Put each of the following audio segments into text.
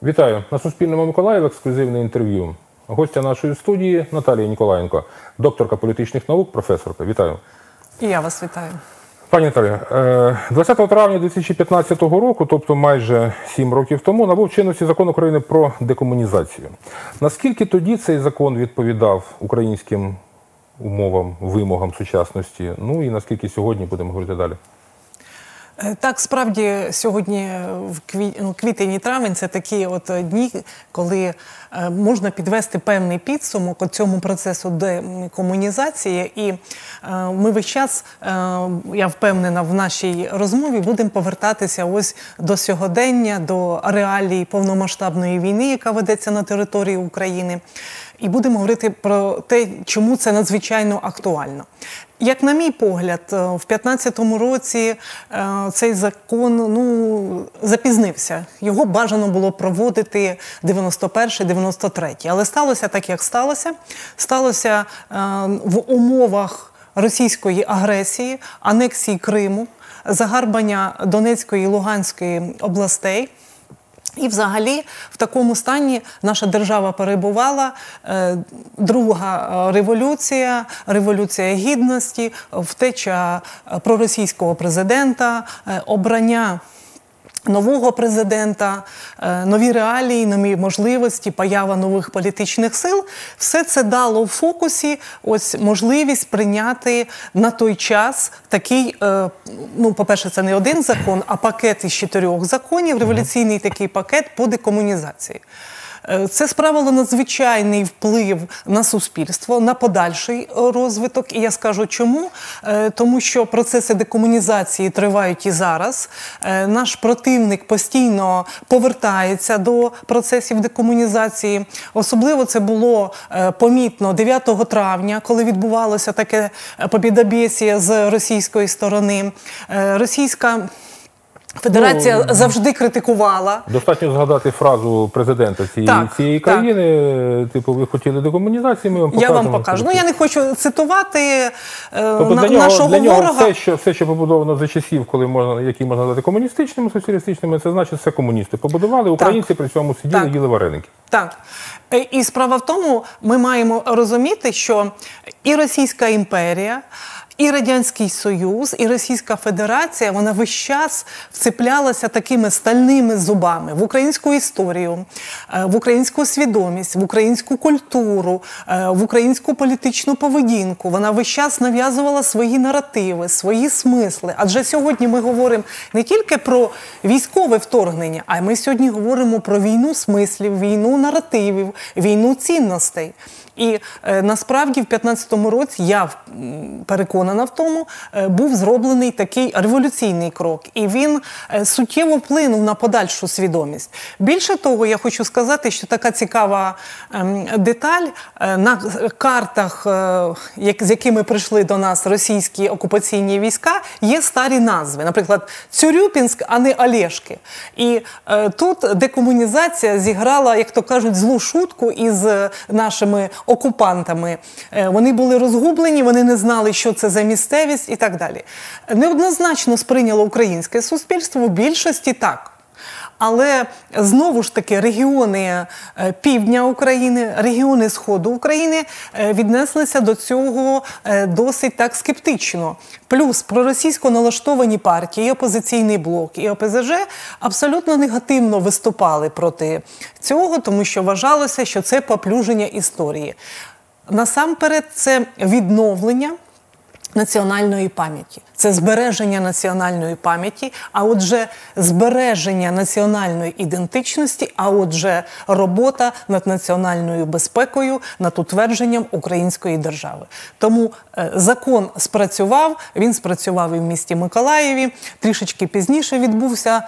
Вітаю! На Суспільному Миколаїв ексклюзивне інтерв'ю. Гостя нашої студії Наталія Ніколаєнко, докторка політичних наук, професорка. Вітаю! І я вас вітаю. Пані Наталія, 20 травня 2015 року, тобто майже 7 років тому, набув чинності Закон України про декомунізацію. Наскільки тоді цей закон відповідав українським умовам, вимогам сучасності? Ну і наскільки сьогодні, будемо говорити далі? Так, справді, сьогодні квітень і травень – це такі от дні, коли можна підвести певний підсумок цьому процесу декомунізації. І ми весь час, я впевнена, в нашій розмові будемо повертатися ось до сьогодення, до реалій повномасштабної війни, яка ведеться на території України. І будемо говорити про те, чому це надзвичайно актуально. Як на мій погляд, в 2015 році цей закон запізнився. Його бажано було проводити 91-93. Але сталося так, як сталося. Сталося в умовах російської агресії, анексії Криму, загарбання Донецької і Луганської областей. І взагалі в такому стані наша держава перебувала. Друга революція, революція гідності, втеча проросійського президента, обрання нового президента, нові реалії, нові можливості, поява нових політичних сил – все це дало в фокусі ось можливість прийняти на той час такий, по-перше, це не один закон, а пакет із 4 законів, революційний такий пакет по декомунізації. Це справило надзвичайний вплив на суспільство, на подальший розвиток. І я скажу чому. Тому що процеси декомунізації тривають і зараз. Наш противник постійно повертається до процесів декомунізації. Особливо це було помітно 9 травня, коли відбувалося таке побєдобєсіє з російської сторони. Російська Федерація завжди критикувала. Достатньо згадати фразу президента цієї країни, типу, ви хотіли декомунізації, ми вам покажемо. Я вам покажу. Я не хочу цитувати тобто нашого ворога. Все, що побудовано за часів, які можна назвати комуністичними, соціалістичними, це значить, все комуністи побудували, українці при цьому сиділи, їли вареники. Так. І справа в тому, ми маємо розуміти, що і Російська імперія, і Радянський Союз, і Російська Федерація, вона весь час вцеплялася такими стальними зубами в українську історію, в українську свідомість, в українську культуру, в українську політичну поведінку. Вона весь час нав'язувала свої наративи, свої смисли. Адже сьогодні ми говоримо не тільки про військове вторгнення, а ми сьогодні говоримо про війну смислів, війну наративів, війну цінностей. І насправді в 2015 році, я переконана в тому, був зроблений такий революційний крок. І він суттєво вплинув на подальшу свідомість. Більше того, я хочу сказати, що така цікава деталь, на картах, з якими прийшли до нас російські окупаційні війська, є старі назви. Наприклад, Цюрюпінськ, а не Олешки. І тут декомунізація зіграла, як то кажуть, злу шутку із нашими окупантами. Вони були розгублені, вони не знали, що це за місцевість і так далі. Неоднозначно сприйняло українське суспільство, в більшості так. Але знову ж таки регіони півдня України, регіони Сходу України віднеслися до цього досить так скептично. Плюс проросійсько налаштовані партії, і опозиційний блок, і ОПЗЖ абсолютно негативно виступали проти цього, тому що вважалося, що це поплюження історії. Насамперед це відновлення національної пам'яті. Це збереження національної пам'яті, а отже збереження національної ідентичності, а отже робота над національною безпекою, над утвердженням української держави. Тому закон спрацював, він спрацював і в місті Миколаєві, трішечки пізніше відбувся,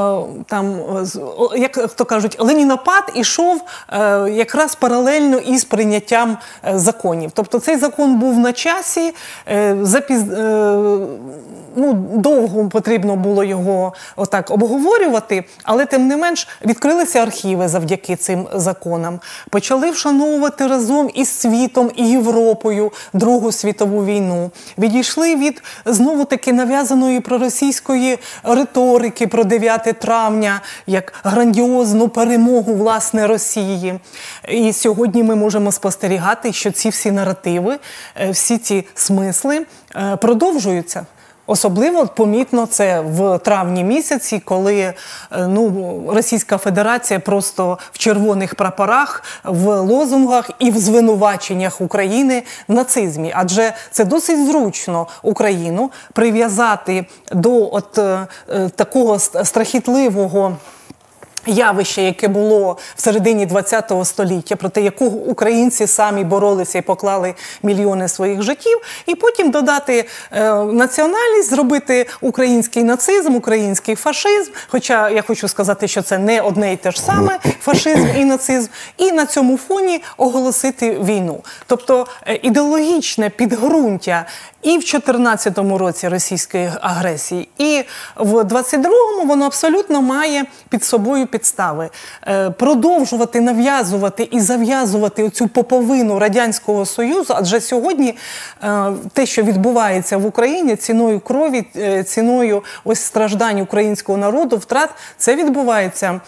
як то кажуть, ленінопад ішов якраз паралельно із прийняттям законів. Тобто цей закон був на часі, довго потрібно було його отак обговорювати, але тим не менш відкрилися архіви завдяки цим законам. Почали вшановувати разом із світом і Європою Другу світову війну. Відійшли від знову-таки нав'язаної проросійської риторики про 9 травня як грандіозну перемогу власне Росії. І сьогодні ми можемо спостерігати, що ці всі наративи, всі ці смисли продовжуються. Особливо помітно це в травні місяці, коли Російська Федерація просто в червоних прапорах, в лозунгах і в звинуваченнях України в нацизмі. Адже це досить зручно Україну прив'язати до такого страхітливого явище, яке було в середині ХХ століття, проти якого українці самі боролися і поклали мільйони своїх життів, і потім додати національність, зробити український нацизм, український фашизм, хоча я хочу сказати, що це не одне і те ж саме, фашизм і нацизм, і на цьому фоні оголосити війну. Тобто ідеологічне підґрунтя і в 2014 році російської агресії, і в 2022 воно абсолютно має під собою підстави. Продовжувати нав'язувати і зав'язувати оцю поповину Радянського Союзу, адже сьогодні те, що відбувається в Україні ціною крові, ціною ось страждань українського народу, втрат, це відбувається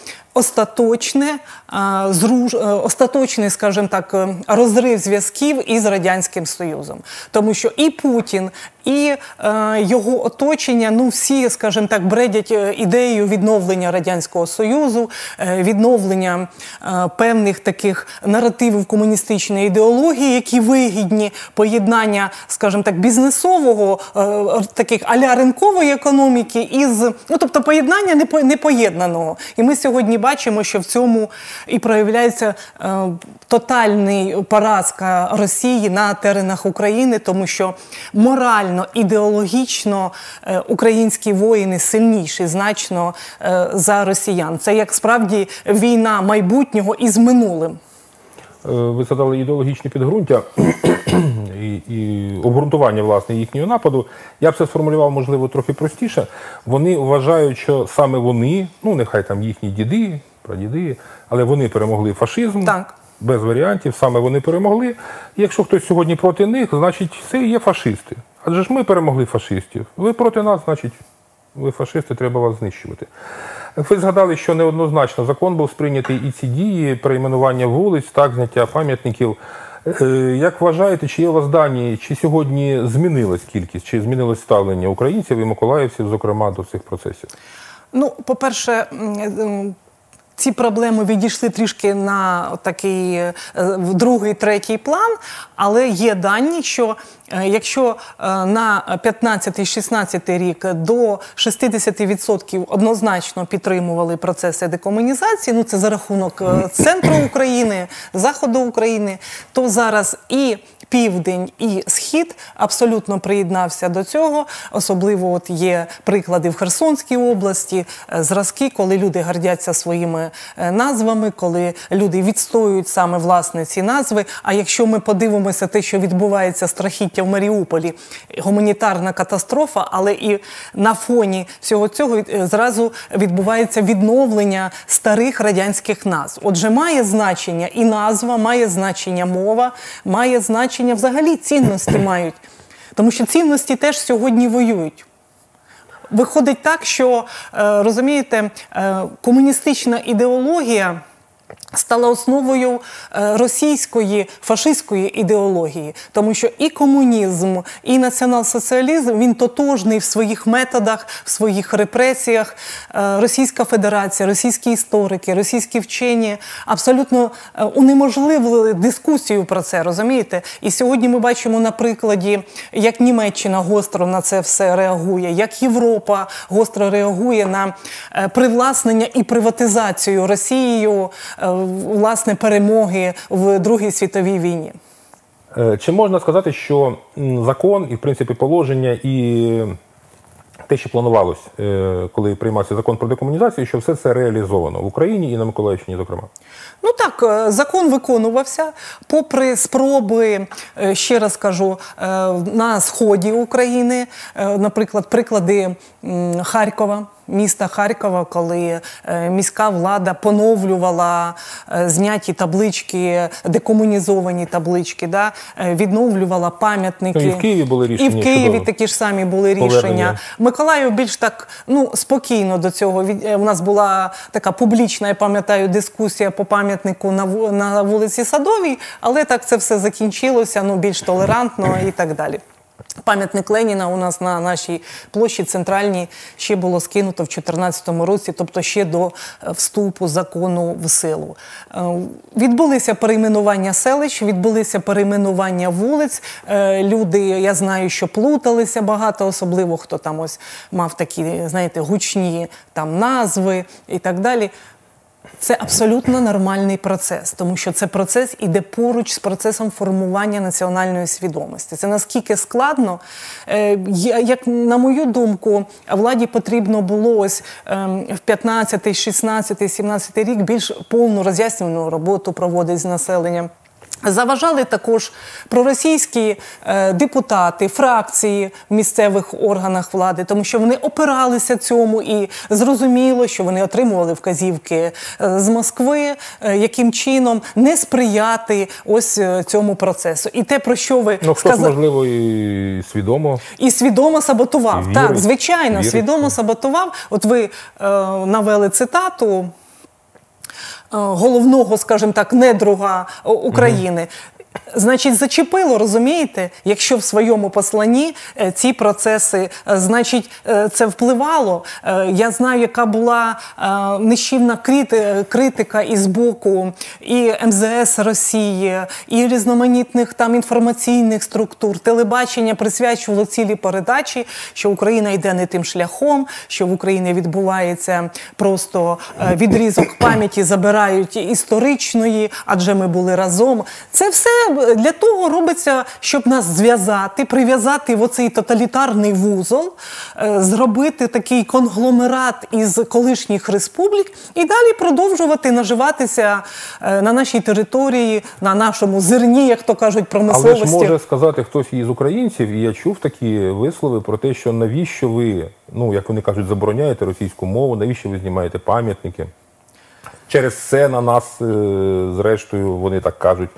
остаточний, скажімо так, розрив зв'язків із Радянським Союзом. Тому що і Путін, і його оточення, всі, скажімо так, бредять ідеєю відновлення Радянського Союзу, відновлення певних таких наративів комуністичної ідеології, які вигідні, поєднання, скажімо так, бізнесового, таких а-ля ринкової економіки із, тобто поєднання непоєднаного. І ми сьогодні бачимо, що в цьому і проявляється тотальна поразка Росії на теренах України, тому що морально, ідеологічно українські воїни сильніші значно за росіян. Це як справді війна майбутнього із минулим. Ви згадали ідеологічне підґрунтя і обґрунтування, власне, їхнього нападу. Я б це сформулював, можливо, трохи простіше. Вони вважають, що саме вони, нехай там їхні діди, прадіди, але вони перемогли фашизм. Так. Без варіантів, саме вони перемогли. І якщо хтось сьогодні проти них, значить, це і є фашисти. Адже ж ми перемогли фашистів. Ви проти нас, значить, ви фашисти, треба вас знищувати. Ви згадали, що неоднозначно закон був сприйнятий і ці дії, перейменування вулиць, зняття пам'ятників. Як вважаєте, чи є у вас дані, чи сьогодні змінилась кількість, чи змінилось ставлення українців і миколаївців, зокрема, до цих процесів? По-перше, ці проблеми відійшли трішки на такий другий, третій план, але є дані, що якщо на 15-16 рік до 60% однозначно підтримували процеси декомунізації, це за рахунок центру України, заходу України, то зараз і Південь і Схід абсолютно приєднався до цього. Особливо є приклади в Херсонській області, зразки, коли люди гордяться своїми назвами, коли люди відстоюють саме власне ці назви. А якщо ми подивимося те, що відбувається страхіття в Маріуполі, гуманітарна катастрофа, але і на фоні всього цього зразу відбувається відновлення старих радянських назв. Отже, має значення і назва, має значення мова, має значення взагалі цінності мають. Тому що цінності теж сьогодні воюють. Виходить так, що, розумієте, комуністична ідеологія стала основою російської фашистської ідеології. Тому що і комунізм, і націонал-соціалізм, він тотожний в своїх методах, в своїх репресіях. Російська Федерація, російські історики, російські вчені абсолютно унеможливили дискусію про це, розумієте? І сьогодні ми бачимо на прикладі, як Німеччина гостро на це все реагує, як Європа гостро реагує на привласнення і приватизацію Росією власне перемоги в Другій світовій війні. Чи можна сказати, що закон і, в принципі, положення і те, що планувалось, коли приймався закон про декомунізацію, що все це реалізовано в Україні і на Миколаївщині, зокрема? Ну так, закон виконувався, попри спроби, ще раз кажу, на сході України, наприклад, приклади Харкова, міста Харкова, коли міська влада поновлювала зняті таблички, декомунізовані таблички, да, відновлювала пам'ятники. Ну, і в Києві були рішення. І в Києві такі ж самі були рішення. Миколаїв більш так, спокійно до цього. У нас була така публічна, я пам'ятаю, дискусія по пам'ятнику на вулиці Садовій, але так це все закінчилося, більш толерантно і так далі. Пам'ятник Леніна у нас на нашій площі центральній ще було скинуто в 2014 році, тобто ще до вступу закону в силу. Відбулися перейменування селищ, відбулися перейменування вулиць. Люди, я знаю, що плуталися багато, особливо хто там ось мав такі, знаєте, гучні там назви і так далі. Це абсолютно нормальний процес, тому що це процес іде поруч з процесом формування національної свідомості. Це наскільки складно, як на мою думку, владі потрібно було ось в 15, 16, 17 рік більш повну роз'яснювальну роботу проводити з населенням. Заважали також проросійські депутати, фракції в місцевих органах влади, тому що вони опиралися цьому і зрозуміло, що вони отримували вказівки з Москви, яким чином не сприяти ось цьому процесу. І те, про що ви сказали... Хтось, можливо, і свідомо. І свідомо саботував. Вірить, так, звичайно, вірить. Свідомо саботував. От ви навели цитату головного, скажімо так, недруга України. Значить, зачепило, розумієте? Якщо в своєму посланні ці процеси, значить, це впливало. Я знаю, яка була нищівна критика і з боку і МЗС Росії, і різноманітних там інформаційних структур. Телебачення присвячувало цілі передачі, що Україна йде не тим шляхом, що в Україні відбувається просто відрізок пам'яті, забирають історичної, адже ми були разом. Це все для того робиться, щоб нас зв'язати, прив'язати в оцей тоталітарний вузол, зробити такий конгломерат із колишніх республік і далі продовжувати наживатися на нашій території, на нашому зерні, як то кажуть, промисловості. Але ж може сказати хтось із українців, і я чув такі вислови про те, що навіщо ви, як вони кажуть, забороняєте російську мову, навіщо ви знімаєте пам'ятники? Через це на нас, зрештою, вони так кажуть,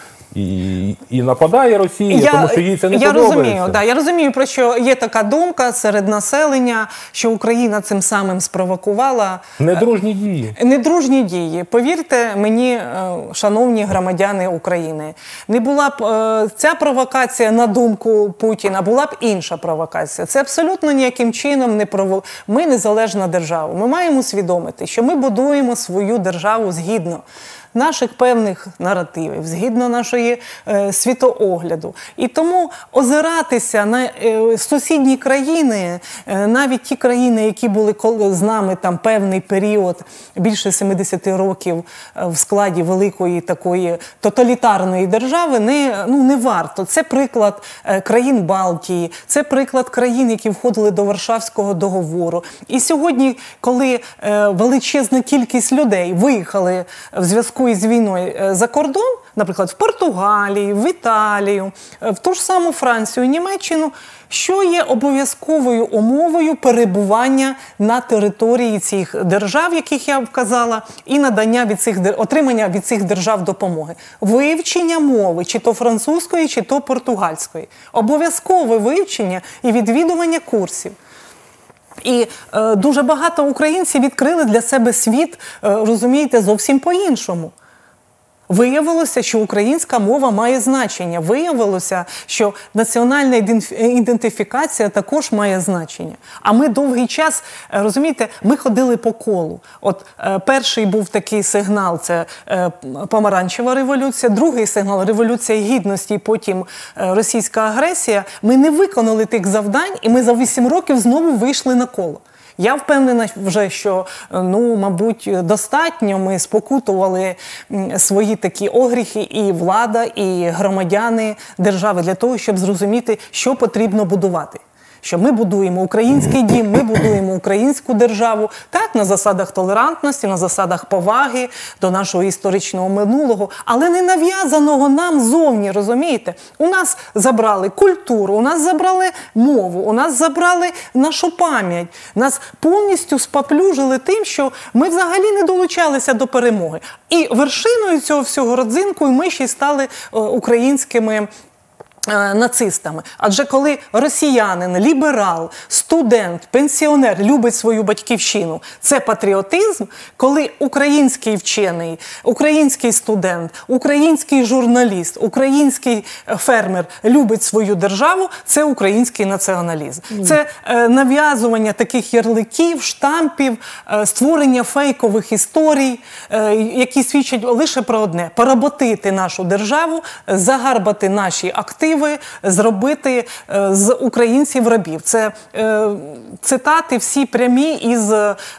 і нападає Росія, тому що їй це не подобається. Я розумію, про що є така думка серед населення, що Україна цим самим спровокувала. Недружні дії. Недружні дії. Повірте мені, шановні громадяни України, не була б ця провокація на думку Путіна, була б інша провокація. Це абсолютно ніяким чином не Ми незалежна держава. Ми маємо усвідомити, що ми будуємо свою державу згідно наших певних наративів, згідно нашої світоогляду. І тому озиратися на сусідні країни, навіть ті країни, які були з нами там певний період, більше 70 років в складі великої такої тоталітарної держави, не варто. Це приклад країн Балтії, це приклад країн, які входили до Варшавського договору. І сьогодні, коли величезна кількість людей виїхали в зв'язку із війною за кордон, наприклад, в Португалію, в Італію, в ту ж саму Францію, Німеччину, що є обов'язковою умовою перебування на території цих держав, яких я вказала, і надання отримання від цих держав допомоги. Вивчення мови, чи то французької, чи то португальської. Обов'язкове вивчення і відвідування курсів. І дуже багато українців відкрили для себе світ, розумієте, зовсім по-іншому. Виявилося, що українська мова має значення. Виявилося, що національна ідентифікація також має значення. А ми довгий час, розумієте, ми ходили по колу. От перший був такий сигнал – це помаранчева революція, другий сигнал – революція гідності, потім російська агресія. Ми не виконали тих завдань, і ми за 8 років знову вийшли на коло. Я впевнена вже, що, мабуть, достатньо ми спокутували свої такі огріхи і влада, і громадяни держави для того, щоб зрозуміти, що потрібно будувати. що ми будуємо український дім, ми будуємо українську державу, так, на засадах толерантності, на засадах поваги до нашого історичного минулого, але не нав'язаного нам зовні, розумієте? У нас забрали культуру, у нас забрали мову, у нас забрали нашу пам'ять, нас повністю спаплюжили тим, що ми взагалі не долучалися до перемоги. І вершиною цього всього родзинкою ми ще й стали українськими нацистами. Адже коли росіянин, ліберал, студент, пенсіонер любить свою батьківщину, це патріотизм. Коли український вчений, український студент, український журналіст, український фермер любить свою державу, це український націоналізм. Це нав'язування таких ярликів, штампів, створення фейкових історій, які свідчать лише про одне – поработити нашу державу, загарбати наші активи, зробити з українців рабів. Це цитати всі прямі із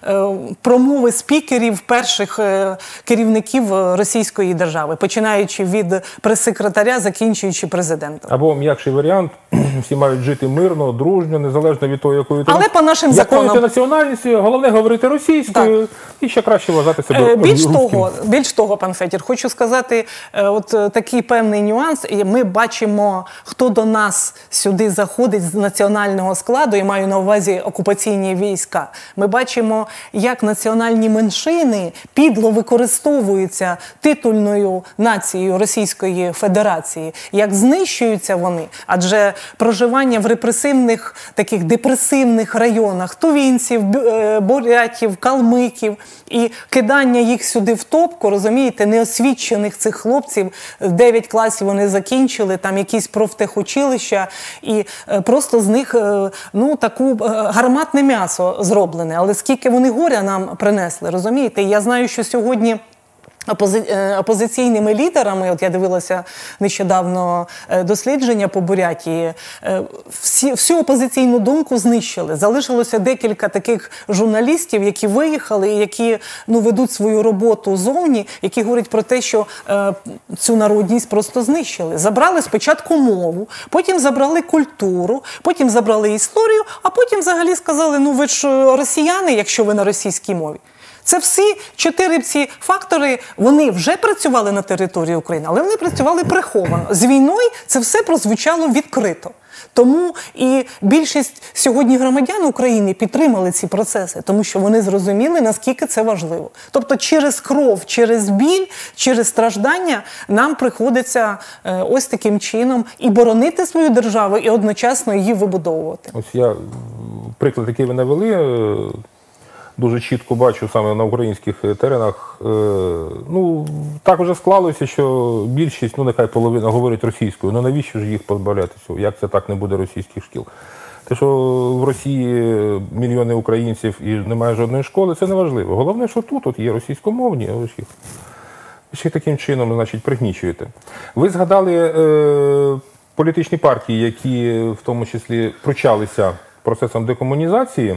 промови спікерів перших керівників російської держави, починаючи від прес-секретаря, закінчуючи президентом. Або м'якший варіант, всі мають жити мирно, дружньо, незалежно від того, якою ти, але по нашим законам... ти національності, головне говорити російською, так. І ще краще вважати себе Більш того, пан Федір, хочу сказати, от такий певний нюанс. Ми бачимо, хто до нас сюди заходить з національного складу, і маю на увазі окупаційні війська. Ми бачимо, як національні меншини підло використовуються титульною нацією Російської Федерації, як знищуються вони, адже проживання в репресивних, таких депресивних районах тувінців, бурятів, калмиків і кидання їх сюди в топку, розумієте, неосвічених цих хлопців, 9 класів вони закінчили, там якісь профтехучилища, і просто з них, ну, таку гарматне м'ясо зроблене. Але скільки вони горя нам принесли, розумієте? І я знаю, що сьогодні опозиційними лідерами, от я дивилася нещодавно дослідження по Бурятії, всю опозиційну думку знищили. Залишилося декілька таких журналістів, які виїхали, які, ну, ведуть свою роботу зовні, які говорять про те, що цю народність просто знищили. Забрали спочатку мову, потім забрали культуру, потім забрали історію, а потім взагалі сказали, ну ви ж росіяни, якщо ви на російській мові. Це всі 4 ці фактори, вони вже працювали на території України, але вони працювали приховано. З війною це все прозвучало відкрито. Тому і більшість сьогодні громадян України підтримали ці процеси, тому що вони зрозуміли, наскільки це важливо. Тобто через кров, через біль, через страждання нам приходиться ось таким чином і боронити свою державу, і одночасно її вибудовувати. Ось я приклад, який ви навели, дуже чітко бачу саме на українських теренах. Ну, так вже склалося, що більшість, ну нехай половина говорить російською. Ну навіщо ж їх позбавляти цього? Як це так не буде російських шкіл? Те, що в Росії мільйони українців і немає жодної школи, це не важливо. Головне, що тут є російськомовні, а ви ж їх таким чином, значить, пригнічуєте. Ви згадали політичні партії, які в тому числі пручалися процесом декомунізації.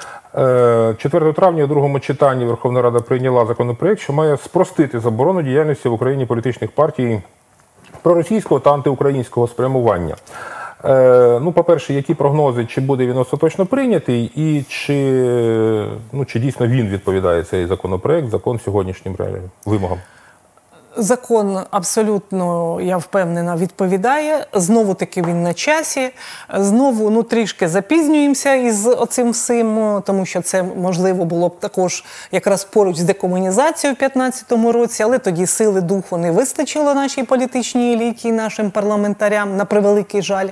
4 травня у другому читанні Верховна Рада прийняла законопроект, що має спростити заборону діяльності в Україні політичних партій проросійського та антиукраїнського спрямування. Ну, по-перше, які прогнози, чи буде він остаточно прийнятий, і чи дійсно він відповідає, цей законопроект, закон сьогоднішнім вимогам? Закон абсолютно, я впевнена, відповідає. Знову-таки він на часі. Знову, ну, трішки запізнюємося із оцим всім, тому що це, можливо, було б також якраз поруч з декомунізацією в 2015 році, але тоді сили духу не вистачило нашій політичній еліті і нашим парламентарям, на превеликий жаль.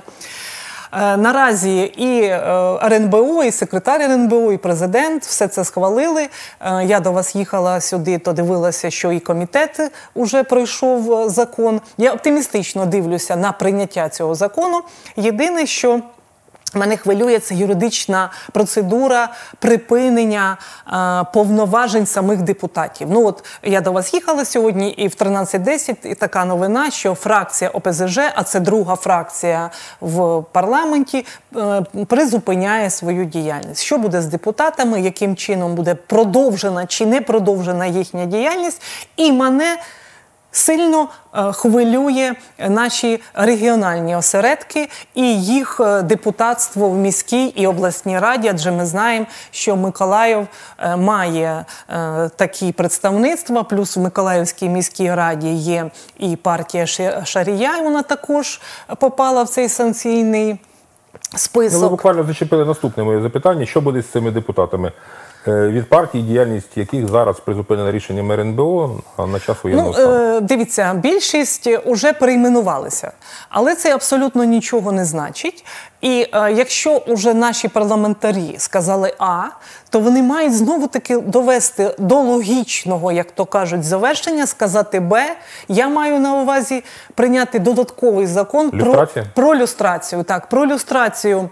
Наразі і РНБО, і секретар РНБО, і президент все це схвалили. Я до вас їхала сюди, то дивилася, що і комітет уже пройшов закон. Я оптимістично дивлюся на прийняття цього закону. Єдине, що мене хвилює, це юридична процедура припинення повноважень самих депутатів. Ну от я до вас їхала сьогодні, і в 13:10 і така новина, що фракція ОПЗЖ, а це друга фракція в парламенті, призупиняє свою діяльність. Що буде з депутатами, яким чином буде продовжена чи не продовжена їхня діяльність? І мене сильно хвилює наші регіональні осередки і їх депутатство в міській і обласній раді, адже ми знаємо, що Миколаїв має такі представництва, плюс в Миколаївській міській раді є і партія Шарія, і вона також попала в цей санкційний список. Ви буквально зачепили наступне моє запитання. Що буде з цими депутатами від партій, діяльність яких зараз призупинена рішенням РНБО на час воєнного стану? Дивіться, більшість уже перейменувалися, але це абсолютно нічого не значить. І якщо вже наші парламентарі сказали А, то вони мають знову-таки довести до логічного, як то кажуть, завершення, сказати Б. Я маю на увазі прийняти додатковий закон про люстрацію. Так, про люстрацію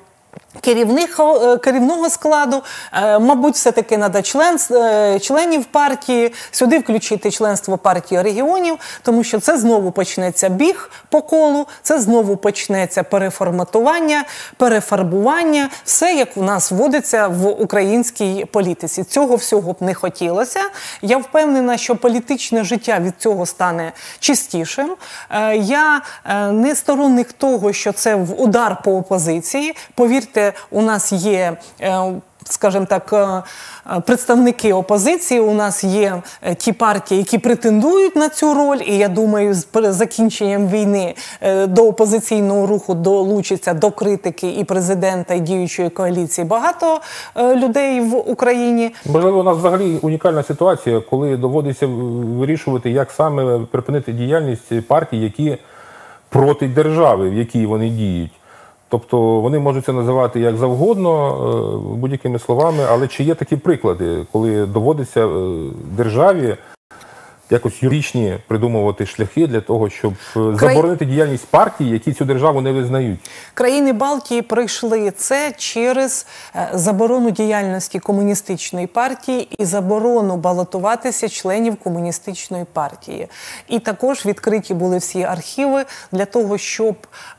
керівного складу, мабуть, все-таки треба членів партії, сюди включити членство партії регіонів, тому що це знову почнеться біг по колу, це знову почнеться переформатування, перефарбування, все як у нас вводиться в українській політиці. Цього всього б не хотілося. Я впевнена, що політичне життя від цього стане чистішим. Я не сторонник того, що це удар по опозиції. Повірте, у нас є, скажімо так, представники опозиції, у нас є ті партії, які претендують на цю роль, і я думаю, з закінченням війни до опозиційного руху долучиться до критики і президента, і діючої коаліції багато людей в Україні. Можливо, у нас взагалі унікальна ситуація, коли доводиться вирішувати, як саме припинити діяльність партій, які проти держави, в якій вони діють. Тобто вони можуть це називати як завгодно, будь-якими словами, але чи є такі приклади, коли доводиться державі якось юридичні придумувати шляхи для того, щоб заборонити діяльність партій, які цю державу не визнають? Країни Балтії пройшли це через заборону діяльності комуністичної партії і заборону балотуватися членів комуністичної партії. І також відкриті були всі архіви для того, щоб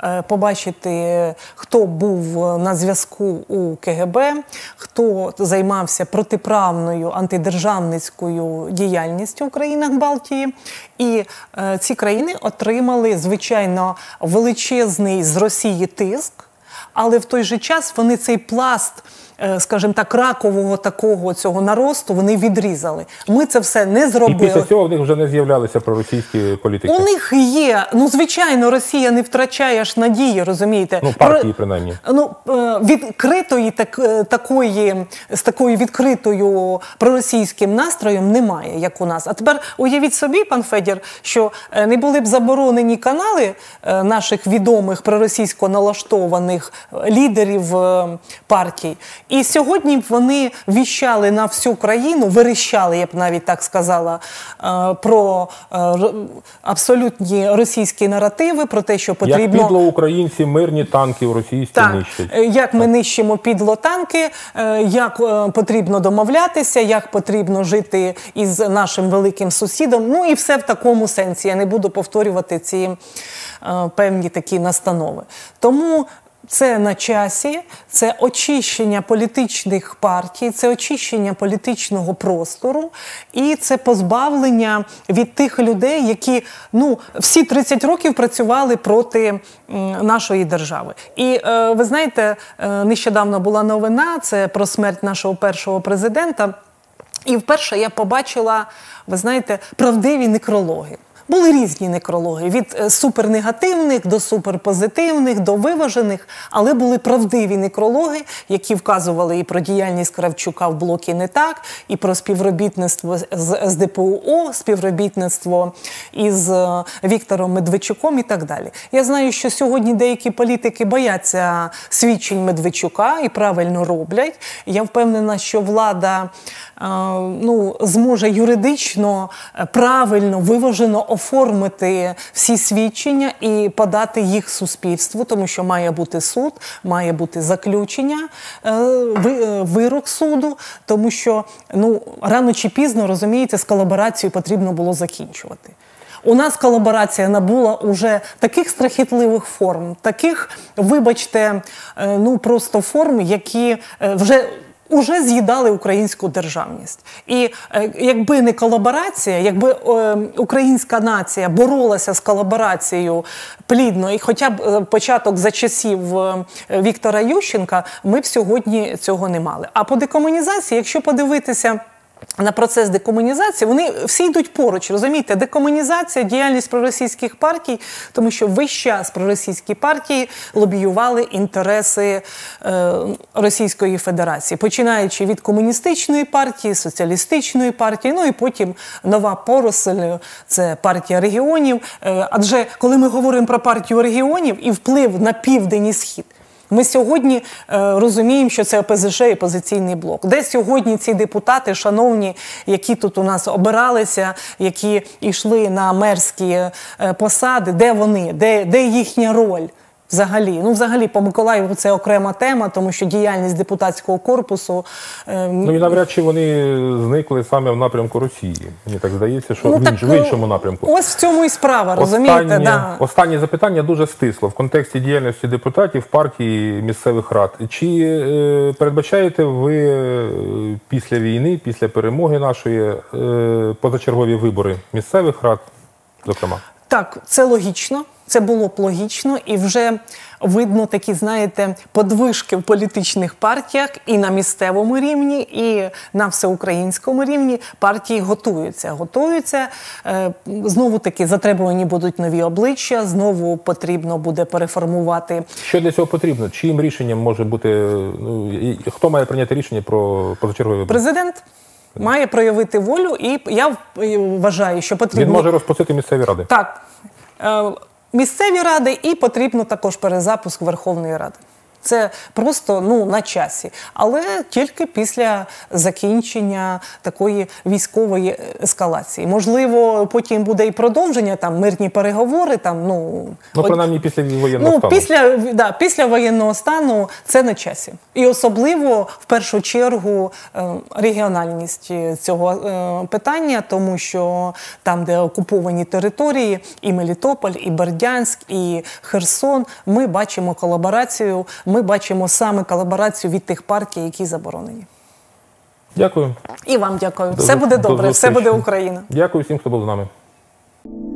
побачити, хто був на зв'язку у КГБ, хто займався протиправною антидержавницькою діяльністю в країнах Балтії. І ці країни отримали, звичайно, величезний з Росії тиск, але в той же час вони цей пласт, скажімо так, ракового такого цього наросту вони відрізали. Ми це все не зробили. І після цього в них вже не з'являлися проросійські політики? У них є. Ну, звичайно, Росія не втрачає аж надії, розумієте? Ну, партії, принаймні. Ну, відкритої такої, з такою відкритою проросійським настроєм немає, як у нас. А тепер уявіть собі, пан Федір, що не були б заборонені канали наших відомих проросійсько налаштованих лідерів партій. І сьогодні б вони віщали на всю країну, верещали, я б навіть так сказала, про абсолютні російські наративи, про те, що потрібно... Як підло українці мирні танки російські нищать. Як ми нищимо підло танки, як потрібно домовлятися, як потрібно жити із нашим великим сусідом. Ну і все в такому сенсі. Я не буду повторювати ці певні такі настанови. Тому це на часі, це очищення політичних партій, це очищення політичного простору і це позбавлення від тих людей, які всі 30 років працювали проти нашої держави. І ви знаєте, нещодавно була новина, це про смерть нашого першого президента, і вперше я побачила, ви знаєте, правдиві некрологи. Були різні некрологи, від супернегативних до суперпозитивних, до виважених, але були правдиві некрологи, які вказували і про діяльність Кравчука в блокі «Не так», і про співробітництво з СДПУО, співробітництво із Віктором Медведчуком і так далі. Я знаю, що сьогодні деякі політики бояться свідчень Медведчука і правильно роблять. Я впевнена, що влада зможе юридично, правильно, виважено оформити всі свідчення і подати їх суспільству, тому що має бути суд, має бути заключення, вирок суду, тому що рано чи пізно, розумієте, з колаборацією потрібно було закінчувати. У нас колаборація набула уже таких страхітливих форм, таких, вибачте, просто форм, які вже уже з'їдали українську державність. І якби не колаборація, якби українська нація боролася з колаборацією плідно, і хоча б початок за часів Віктора Ющенка, ми б сьогодні цього не мали. А по декомунізації, якщо подивитися на процес декомунізації, вони всі йдуть поруч, розумієте? Декомунізація, діяльність проросійських партій, тому що весь час проросійські партії лобіювали інтереси Російської Федерації, починаючи від комуністичної партії, соціалістичної партії, ну і потім нова поросль – це партія регіонів. Адже коли ми говоримо про партію регіонів і вплив на Південь і Схід, ми сьогодні розуміємо, що це ОПЗЖ і опозиційний блок. Де сьогодні ці депутати, шановні, які тут у нас обиралися, які йшли на мерські посади, де вони, де їхня роль? Взагалі, ну взагалі по Миколаєву це окрема тема, тому що діяльність депутатського корпусу... Ну і навряд чи вони зникли саме в напрямку Росії. Мені так здається, що в іншому напрямку. Ось в цьому і справа, розумієте? Да. Останнє запитання дуже стисло. В контексті діяльності депутатів партії місцевих рад. Чи передбачаєте ви після війни, після перемоги нашої, позачергові вибори місцевих рад, зокрема? Так, це логічно. Це було б логічно, і вже видно такі, знаєте, подвижки в політичних партіях і на місцевому рівні, і на всеукраїнському рівні. Партії готуються. Знову-таки затребувані будуть нові обличчя, знову потрібно буде переформувати. Що для цього потрібно? Чиїм рішенням може бути, хто має прийняти рішення про позачергові вибори? Президент має проявити волю, і я вважаю, що потрібно... Він може розпустити місцеві ради? Так. Місцеві ради, і потрібно також перезапуск Верховної Ради. Це просто на часі. Але тільки після закінчення такої військової ескалації. Можливо, потім буде і продовження, там, мирні переговори. Принаймні після воєнного стану. Після воєнного стану це на часі. І особливо, в першу чергу, регіональність цього питання, тому що там, де окуповані території, і Мелітополь, і Бердянськ, і Херсон, ми бачимо колаборацію, ми бачимо саме колаборацію від тих партій, які заборонені. Дякую. І вам дякую. Все буде добре, все буде Україна. Дякую всім, хто був з нами.